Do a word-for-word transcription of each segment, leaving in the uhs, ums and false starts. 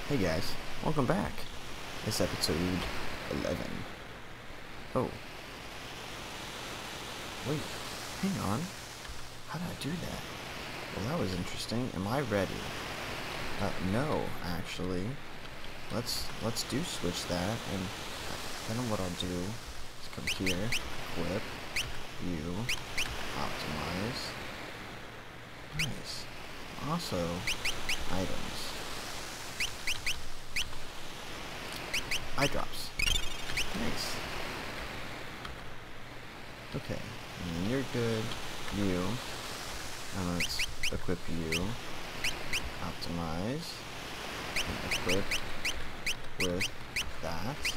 Hey guys, welcome back. It's episode eleven. Oh. Wait, hang on. How did I do that? Well, that was interesting. Am I ready? Uh, no, actually. Let's, let's do switch that, and then what I'll do is come here, flip, view, optimize. Nice. Also, items. Eye drops. Nice. Okay, and then you're good. You. And let's equip you. Optimize. And equip with that.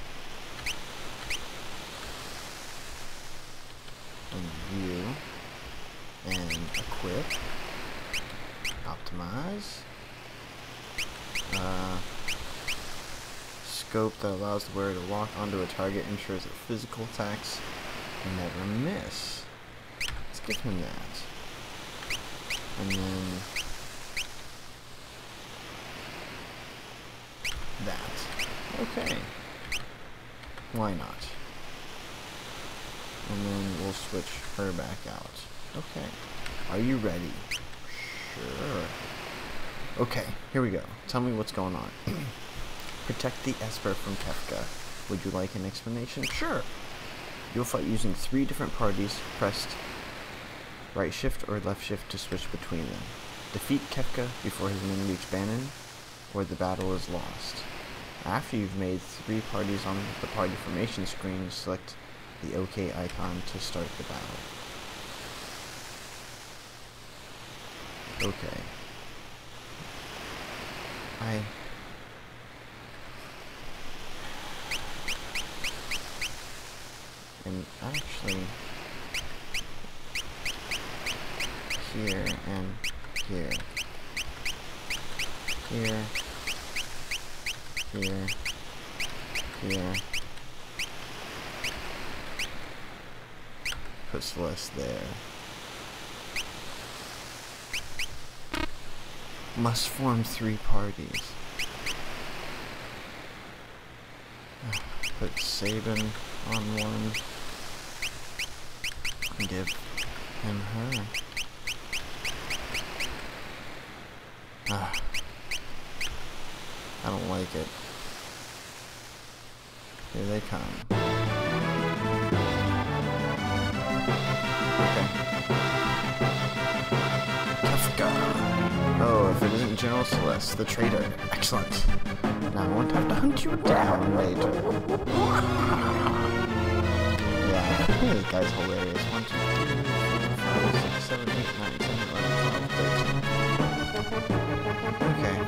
And view. And equip. Optimize. Uh... Scope that allows the wearer to lock onto a target ensures that physical attacks never miss. Let's give him that. And then that. Okay. Why not? And then we'll switch her back out. Okay. Are you ready? Sure. Okay, here we go. Tell me what's going on. Protect the Esper from Kefka. Would you like an explanation? Sure! You'll fight using three different parties. Press right shift or left shift to switch between them. Defeat Kefka before his men reach Bannon, or the battle is lost. After you've made three parties on the party formation screen, select the OK icon to start the battle. Okay. I... And actually, here and here, here, here, here, put Celeste there. Must form three parties. Put Sabin on one. And give him her. Ah. I don't like it. Here they come. Okay. Kefka. Oh, if it isn't General Celeste, the traitor. Excellent. Now I won't have to hunt you down later. Yeah, this guy's hilarious. one, two, three, four, five, six, seven, eight, nine, ten, eleven, twelve, thirteen. Okay.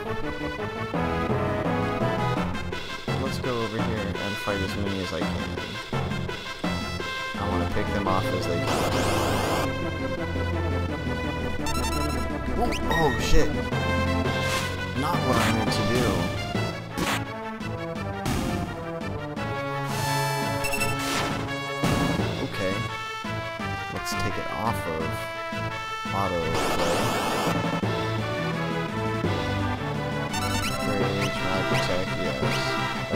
Let's go over here and fight as many as I can. I want to pick them off as they come. Oh, oh shit! Not what I meant to do. Let's take it off of auto play. Rage, ride, protect, yes.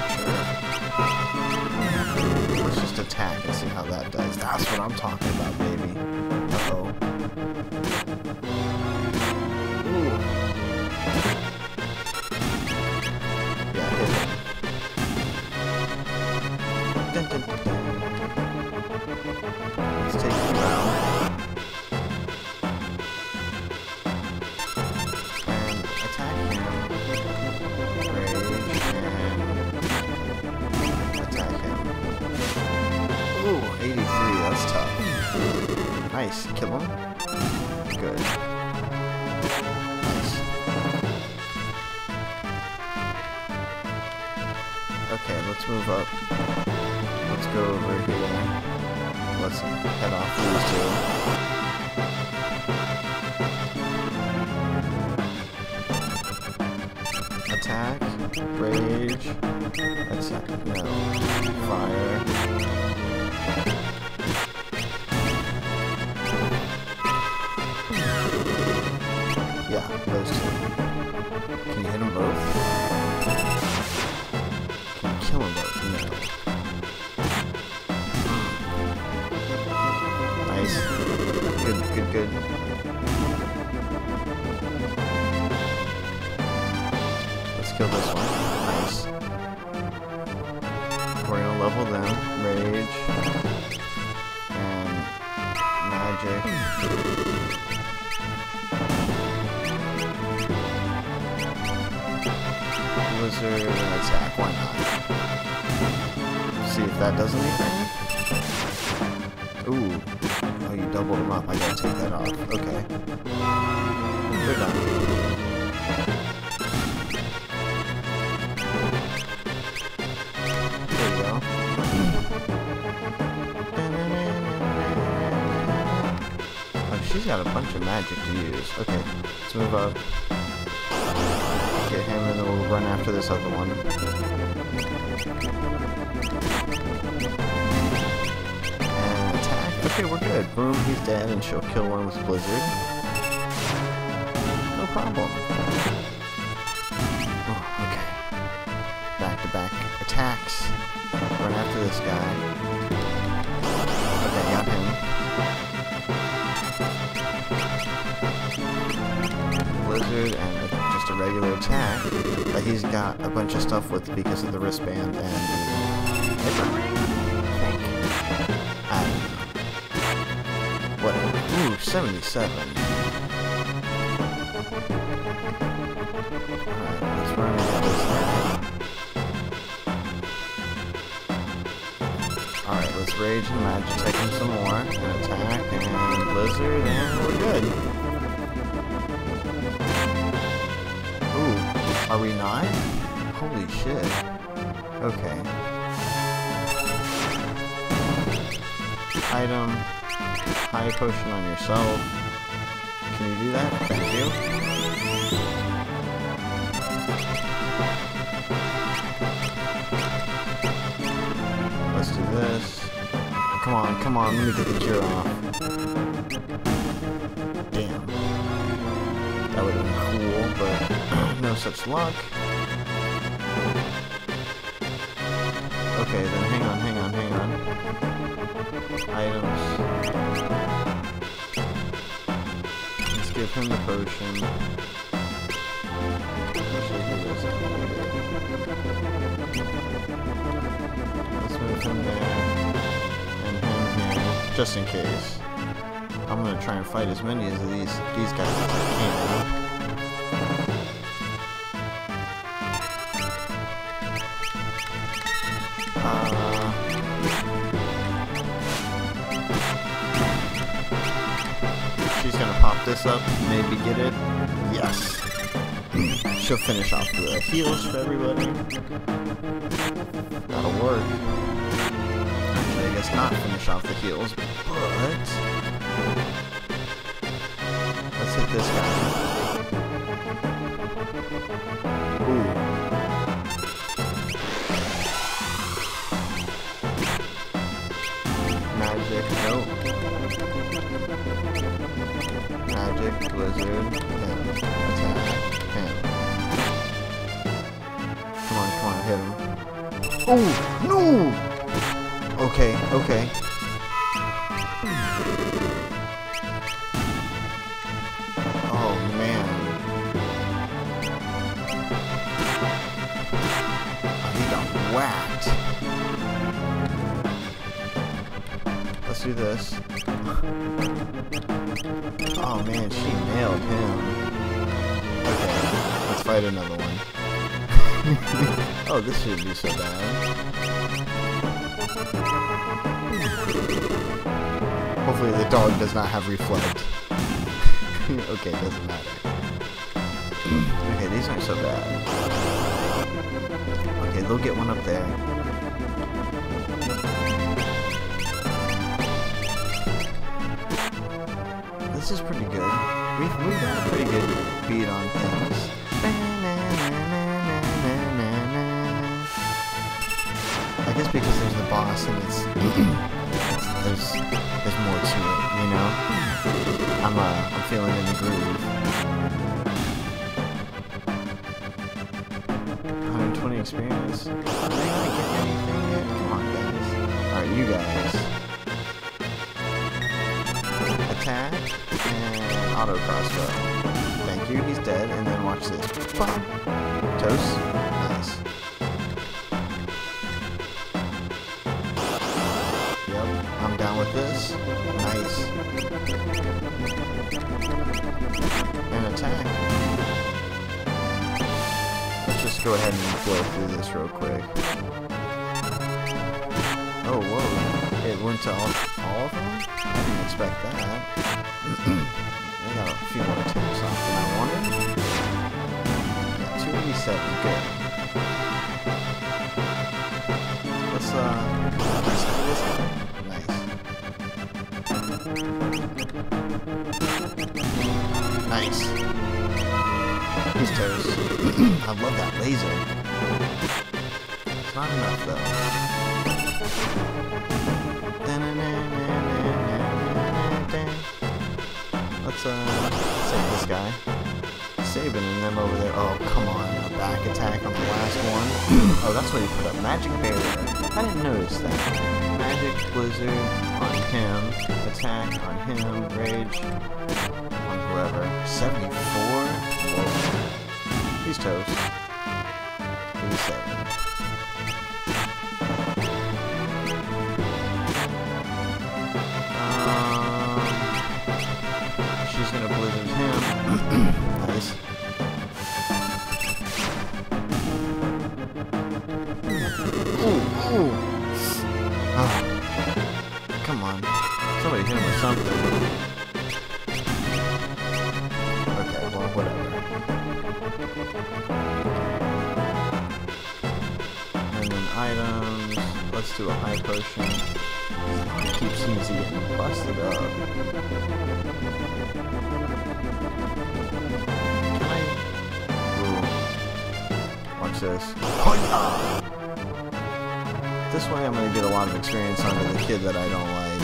Attack, sure. Let's just attack and see how that does. That's what I'm talking about, baby. Uh-oh. Ooh. Yeah, hit him. Dun, dun, dun, dun. Let's take him out. And attack him. Rage and attack him. Ooh, eighty-three, that's tough. Nice, kill him. Good. Nice. Okay, let's move up. Let's go over here. Let's head off these two. Attack, rage, attack, no, fire. Yeah, those two. Can you hit them both? kill this one. Nice. We're gonna level them. Rage. And magic. Blizzard and attack. Why not? See if that does anything. Ooh. Oh, you doubled them up. I gotta take that off. Okay. They're done. There you go. Oh, she's got a bunch of magic to use. Okay, let's move up. Get him and then we'll run after this other one. And attack. Okay, we're good. Boom, he's dead and she'll kill one with Blizzard. No problem. Oh, okay. Back to back attacks. Run after this guy. Okay, got him. Blizzard and just a regular attack. But he's got a bunch of stuff with because of the wristband and the hyper ring, I think. I don't know. Whatever. Ooh, seventy-seven. Alright, let's run into this guy. Alright, let's rage and magic, take him some more, and attack, and blizzard, and we're good. Ooh, are we not? Holy shit. Okay. Item, high potion on yourself. Can you do that? Thank you. Let's do this. Come on, come on, let me get the cure off. Damn. That would have been cool, but no such luck. Okay, then hang on, hang on, hang on. Items. Let's give him the potion. Let's move him there. And him here. Just in case. I'm gonna try and fight as many of these these guys as I can. Uh, she's gonna pop this up, maybe get it. Yes. She'll finish off the heals for everybody. That'll work. Actually, I guess not finish off the heals, but let's hit this guy. Ooh. Magic, nope. Magic, blizzard, him. Attack, him. Come on, come on, hit him. Oh, no! Okay, okay. Oh, man. Oh, he got whacked. Let's do this. Oh man, she nailed him. Okay, let's fight another one. Oh, this shouldn't be so bad. Hopefully the dog does not have reflect. Okay, doesn't matter. Okay, these aren't so bad. Okay, they'll get one up there. This is pretty good. We've, we've got a pretty good beat on things. I guess because there's the boss and it's, it's there's there's more to it, you know. I'm uh I'm feeling in the groove. one hundred twenty experience. Are they gonna get anything yet? Come on, guys. All right, you guys. Attack and auto crossbow. Thank you. He's dead. And then watch this. Boom. Toast. Nice. Yep, I'm down with this. Nice. And attack. Let's just go ahead and blow through this real quick. Oh, whoa. It went to all, all of them? I didn't expect that. They got a few more attacks off than I wanted. Yeah, two eighty-seven, good. Let's, uh, let's have this guy. Nice. Nice. He's toast. I love that laser. It's not enough, though. Let's, uh, save this guy. Sabin and them over there. Oh, come on. A back attack on the last one. Oh, that's what he put up. Magic barrier. I didn't notice that. Magic blizzard on him. Attack on him. Rage on whoever. seventy-four? Whoa. He's toast. eighty-seven. She's gonna blizzard him. Nice. Ooh, ooh. Oh. Come on. Somebody hit him with something. Okay, well, whatever. And then items. Let's do a high potion. It keeps easy getting busted up. Can I? Ooh. Watch this. Oh, yeah. This way I'm going to get a lot of experience onto the kid that I don't like.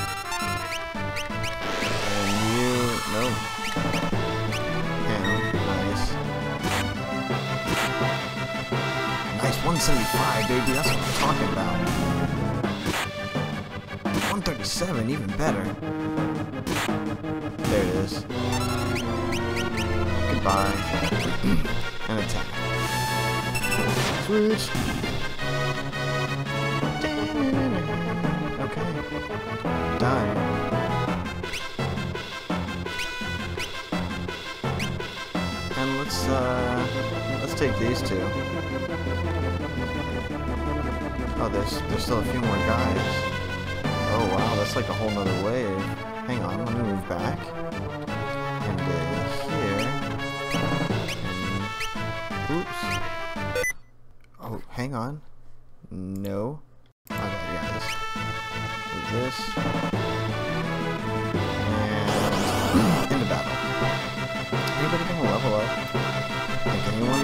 And you... No. Him. Nice. Nice. one seventy-five, baby. That's what I'm talking about. one thirty-seven, even better. There it is. Goodbye. And attack. Switch. Okay. Done. And let's uh let's take these two. Oh, there's there's still a few more guys. Oh wow, that's like a whole nother wave. Hang on, let me move back. And uh, here. And oops. Oh, hang on. No. Okay, yeah, this. This. And into battle. Anybody gonna level up? Like anyone?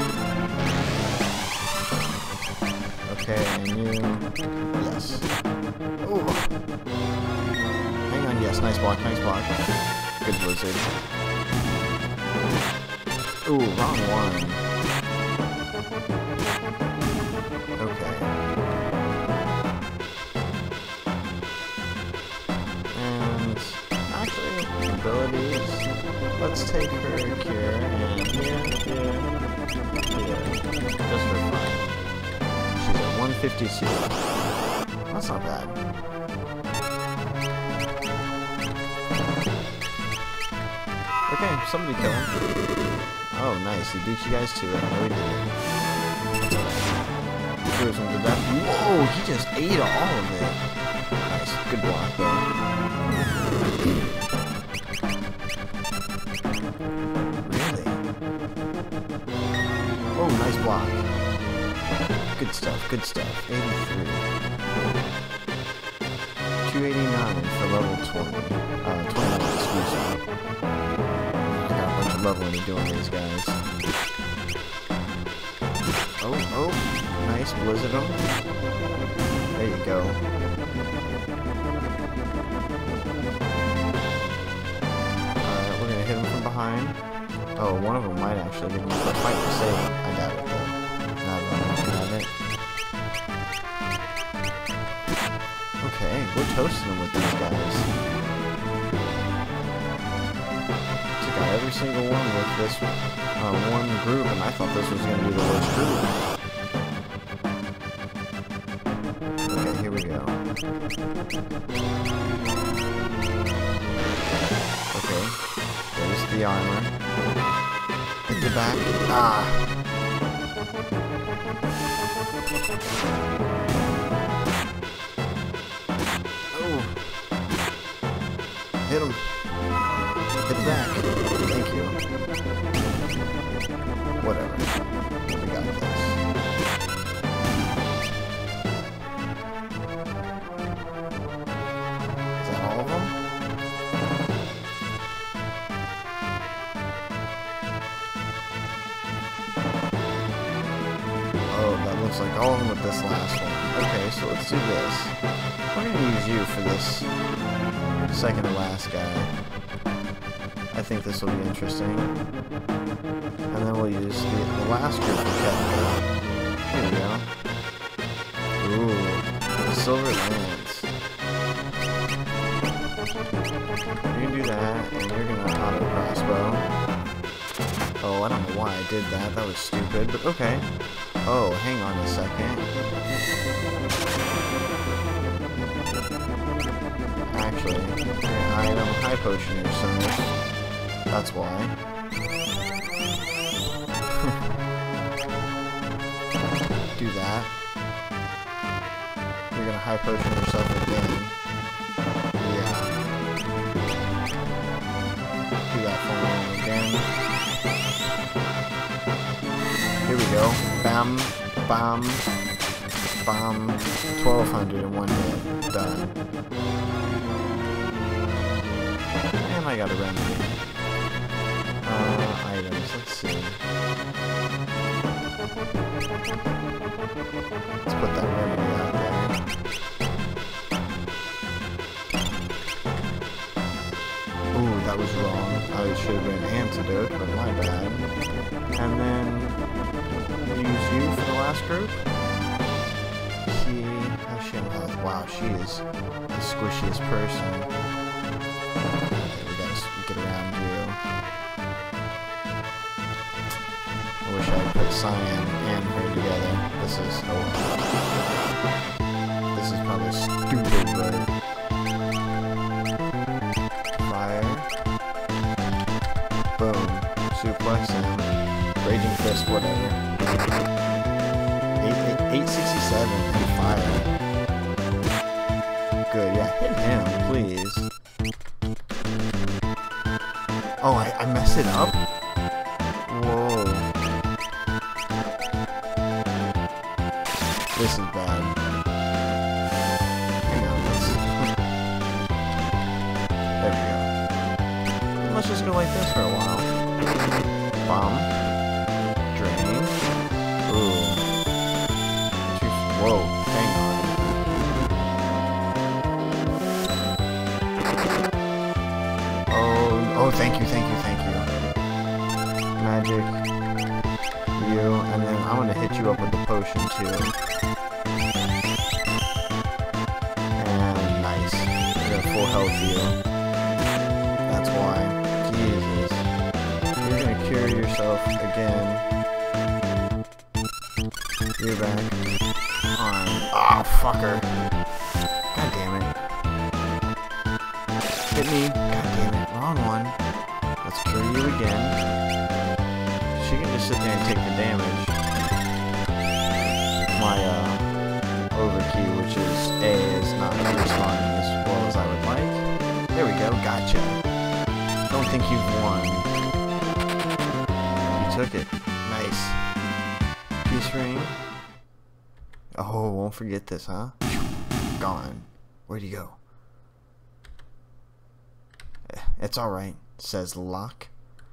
Okay, and you. Yes. Oh. Hang on, yes, nice block, nice block. Good blizzard. Ooh, wrong one. Okay. And actually, abilities. Let's take her cure and here, here, here. Just for fun. She's at one fifty-two. That's not bad. Okay, somebody kill him. Oh, nice. He beat you guys to it. No, he didn't. Throws him to death. Whoa, he just ate all of it. Nice. Good block, though. Really? Oh, nice block. Good stuff, good stuff. eighty-three. two eighty-nine for level twenty. Uh, twenty-one, excuse me. I got a bunch of leveling to do on these guys. Oh, oh. Nice, blizzard them. There you go. Alright, we're gonna hit him from behind. Oh, one of them might actually give him a fight to save him. I doubt it, though. Not that I don't have it. Okay, we're toasting them with these guys. Took out every single one with this uh, one group, and I thought this was going to be the worst group. Okay, here we go. Okay, there's the armor. Hit the back. Ah! Oh! Hit him! Hit the back. Thank you. Whatever. We got this. Is that all of them? Oh, that looks like all of them with this last one. Okay, so let's do this. We're gonna use you for this second to last guy. I think this will be interesting. And then we'll use the, the last group of Kevin. Here we go. Ooh, silver lance. You're gonna do that, and you're gonna auto crossbow. Oh, I don't know why I did that. That was stupid, but okay. Oh, hang on a second. Actually, item high potion or something. That's why. Do that. You're gonna high potion yourself again. Yeah. Do that for me again. Here we go. Bam, bam, bam. twelve hundred in one hit. Done. And I got a remedy. Uh, items, let's see. Let's put that remedy out there. Ooh, that was wrong. I should have been an antidote, but my bad. And then, use you for the last group. She, how's she on health? Wow, she is the squishiest person. Okay, we gotta get around you. I wish I had put Cyan and her together. This is, oh, this is probably stupid, but fire, boom, suplex him, raging fist, whatever. eight sixty-seven and fire. Good, yeah, hit him, please. Oh, I, I messed it up? Whoa. This is bad. Hang on, let's... There we go. Let's just go like this for a while. Bomb. Drain. Ooh. Whoa, hang on. Oh, oh, thank you, thank you, thank you. Magic. You, and then I'm gonna hit you up with the potion too. And nice. I got full health heal. That's why. Jesus. You're gonna cure yourself again. You're back on. Oh, fucker. God damn it. Hit me. God damn it. Wrong one. Let's cure you again. She can just sit there and take the damage. My uh, overkey, which is A, is not responding as well as I would like. There we go. Gotcha. Don't think you've won. You took it. Nice. Peace ring. Oh, won't forget this, huh? Gone. Where'd he go? It's alright, says Locke.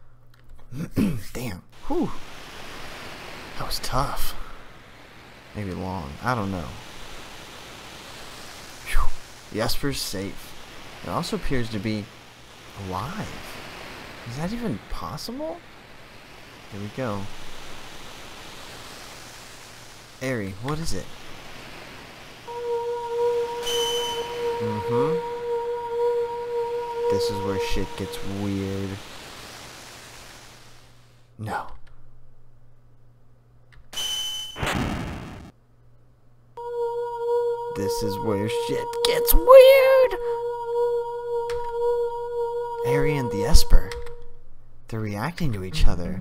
Damn. Whew. That was tough. Maybe long. I don't know. Whew. Jesper's safe. It also appears to be alive. Is that even possible? Here we go. Aeri, what is it? Mm-hmm. This is where shit gets weird. No. This is where shit gets weird. Aeri and the Esper. They're reacting to each other.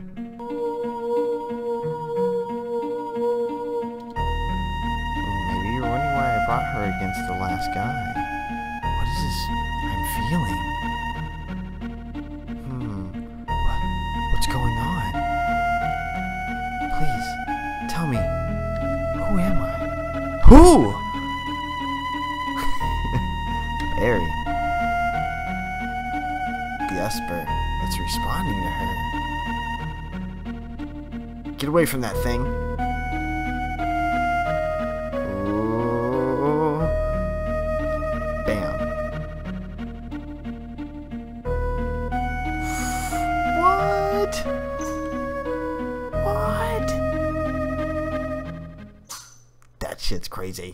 Maybe you're wondering why I brought her against the last guy. What is this I'm feeling? Hmm. What's going on? Please, tell me. Who am I? Who? Aeri. The Esper that's responding to her. Get away from that thing. Ooh. Bam. What? What? That shit's crazy.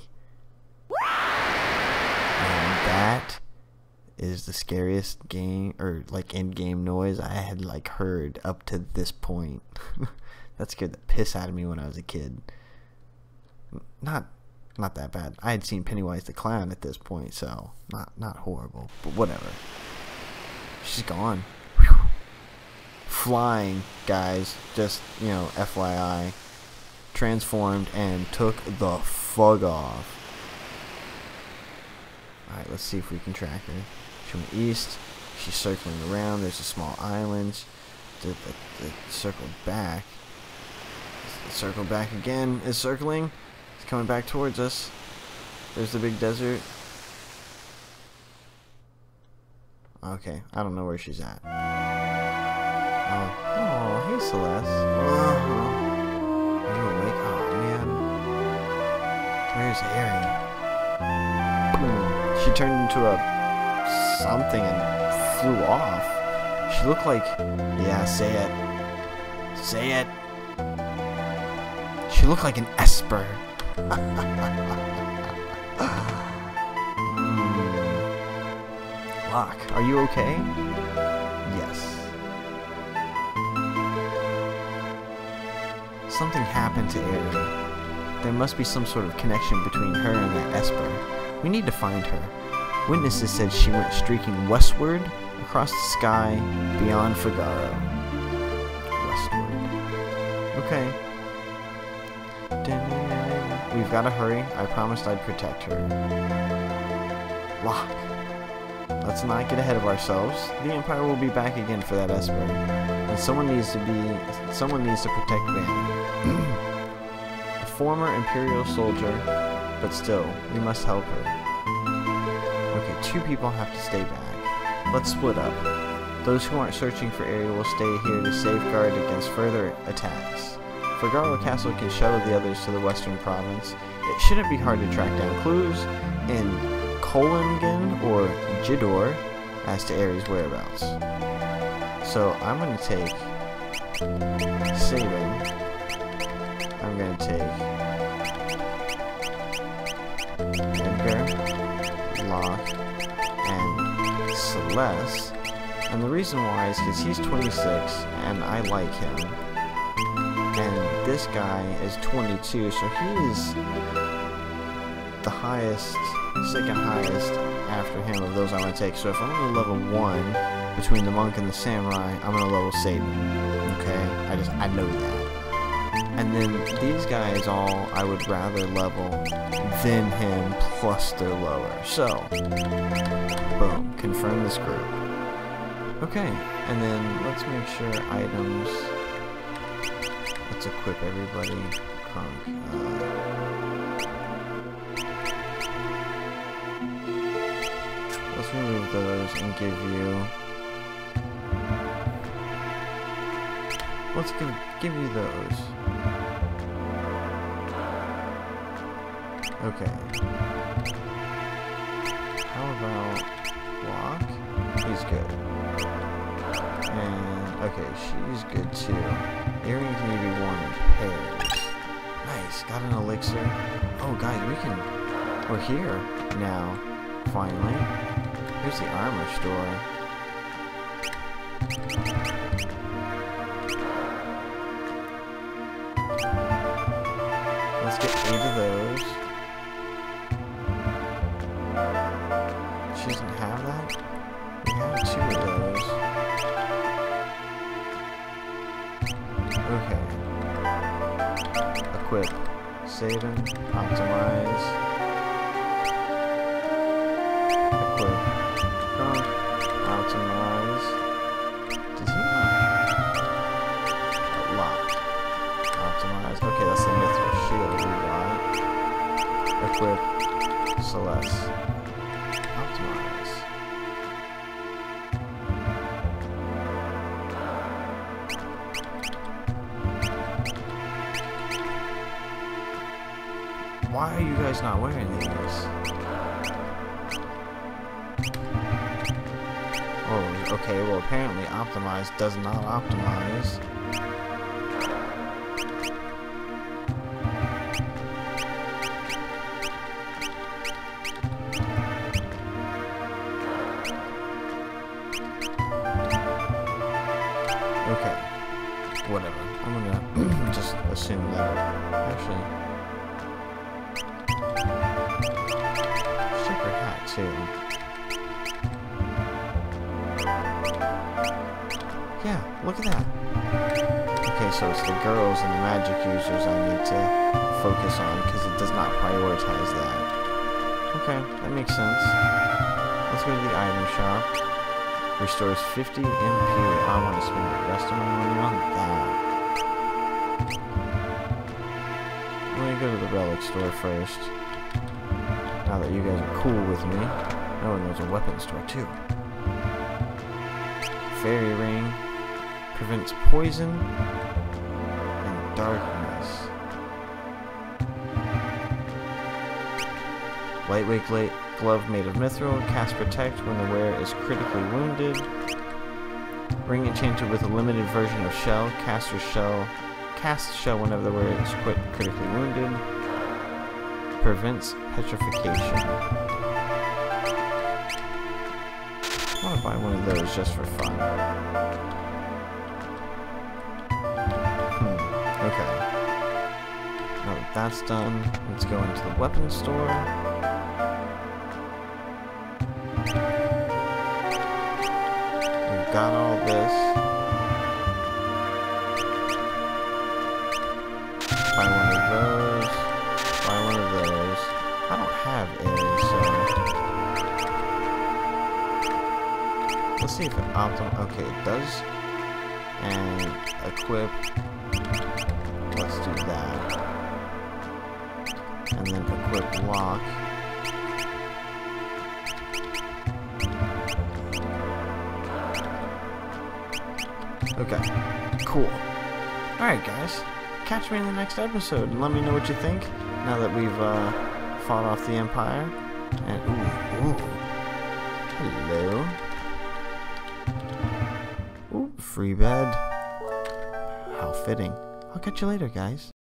And that is the scariest game or like end game noise I had like heard up to this point. That scared the piss out of me when I was a kid. Not not that bad. I had seen Pennywise the Clown at this point, so not not horrible, but whatever. She's gone. Whew. Flying, guys, just, you know, F Y I, transformed and took the fug off. Alright, let's see if we can track her. She went east. She's circling around. There's a small island. The, the, the circle back. The circle back again is circling. It's coming back towards us. There's the big desert. Okay, I don't know where she's at. Oh, oh hey Celeste. Oh, are you awake? Oh man. Where's Aeri? She turned into a something and flew off. She looked like, yeah, say it. Say it. She looked like an Esper. mm. Locke, are you okay? Yes. Something happened to Aeri. There must be some sort of connection between her and that Esper. We need to find her. Witnesses said she went streaking westward across the sky beyond Figaro. Westward. Okay. We've got to hurry. I promised I'd protect her. Locke. Let's not get ahead of ourselves. The Empire will be back again for that Esper. And someone needs to be someone needs to protect Vanny. A former Imperial soldier, but still, we must help her. Okay, two people have to stay back. Let's split up. Those who aren't searching for Aeri will stay here to safeguard against further attacks. Figaro Castle can shuttle the others to the western province. It shouldn't be hard to track down clues in Kolingen or Jidor as to Aeri's whereabouts. So I'm going to take Sabin. I'm going to take Edgar, Locke, and Celeste. And the reason why is because he's twenty-six and I like him. And this guy is twenty-two, so he is the highest, second highest after him of those I'm going to take. So if I'm going to level one between the monk and the samurai, I'm going to level Sabin. Okay? I just, I know that. And then these guys all I would rather level than him, plus they're lower. So, boom, confirm this group. Okay, and then let's make sure items, let's equip everybody. Krunk. Uh, let's remove those and give you, let's give, give you those. Okay. How about Locke? He's good. And, okay, she's good too. Earrings need to be worn in pairs. Nice, got an elixir. Oh, guys, we can, we're here now, finally. Here's the armor store. let's get eight of those. She doesn't have that? We have two of those. Okay. Equip. Saving. Optimize. Equip. Crunk. Optimize. Does he not? Lock. Optimize. Okay, that's the Mithril Shield we got. Equip. Celeste. Optimize. Why are you guys not wearing these? Oh, okay, well apparently Optimize does not optimize. Okay, whatever. I'm gonna just assume that. Actually, check her hat too. Yeah, look at that. Okay, so it's the girls and the magic users I need to focus on because it does not prioritize that. Okay, that makes sense. Let's go to the item shop. Restores fifty M P. I want to spend the rest of my money on that. Let me go to the relic store first. Now that you guys are cool with me. Oh, and there's a weapon store too. Fairy ring. Prevents poison and darkness. Lightweight late glove made of mithril. Cast protect when the wearer is critically wounded. Ring enchanted with a limited version of shell. Caster shell. Cast shell whenever the wearer is quit critically wounded. Prevents petrification. I want to buy one of those just for fun. Okay. Now that that's done, let's go into the weapon store. We've got all this. Buy one of those. Buy one of those. I don't have Aeri, so let's see if it optim. Okay, it does. And equip. Let's do that. And then equip lock. Okay. Cool. Alright guys. Catch me in the next episode and let me know what you think now that we've uh, fought off the Empire. And ooh, ooh. Hello. Ooh, free bed. How fitting. I'll catch you later, guys.